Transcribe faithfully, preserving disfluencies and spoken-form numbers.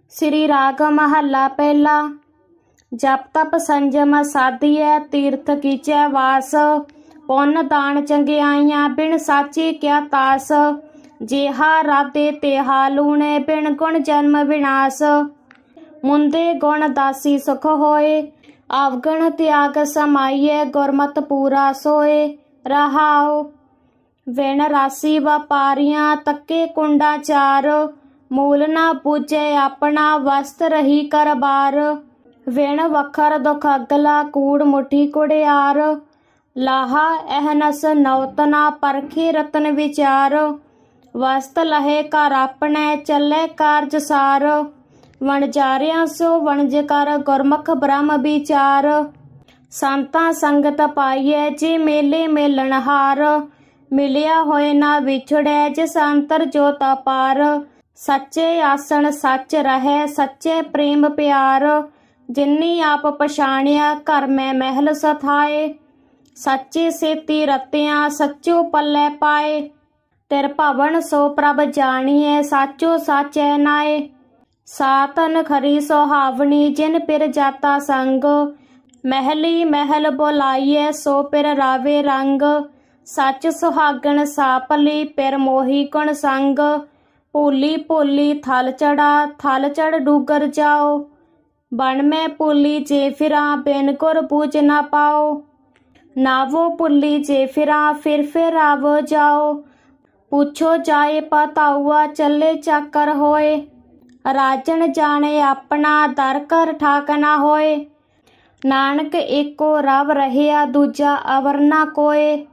श्री राग महला पहला। जप तप संजम साधिए तीर्थ कीचै वास, पुन दान चंगियाइयां बिन साची क्या तास। जेहा राधे तेहा लूणे बिन गुण जन्म विनाश। मुंदे गुण दासी सुख होए, अवगण त्याग समाइए गुरमत पूरा सोए। रहाओ विन राशि व्यापारियां तके कुंडा चार, मूल ना पूजे अपना वस्त रही कर बार। विन वखर दुख अगला कूड़ मुठी कुड़ियार, लाहा अहनस नौतना परखे रतन विचार। वस्त लहे कर अपने चले कारज सार, वणजारिया सो वणज कर गुरमुख ब्रह्म विचार। संतां संगत पाइए जे मेले मेलन हार, मिलिया होए ना विछड़े जिस अंतर जोत अपार। सच्चे आसन सच रहे सच्चे प्रेम प्यार, जिन्नी आप पछाणिया घर में महल सथाए। सच्चे सेती रतियां सच्चो पल्ले पाए, तिर भवन सो प्रभ जानिए साचो साचै नाए। सातन खरी सुहावनी जिन पिर जाता संग, महली महल बोलाइए सो पिर रावे रंग। सच सुहागन सापली पिर मोही गुण संग, भूली भूली थल चढ़ा थल चढ़ डूगर जाओ। बन में भूली जे फिरा बिन गुर बूझ ना पाओ, नावो भूली जे फिरा फिर फिर आवो जाओ। पूछो जाए पताउआ चले चाकर होए, राजन जाने अपना दर कर ठाक ना होए। नानक एको रब रहिया दूजा अवर ना कोए,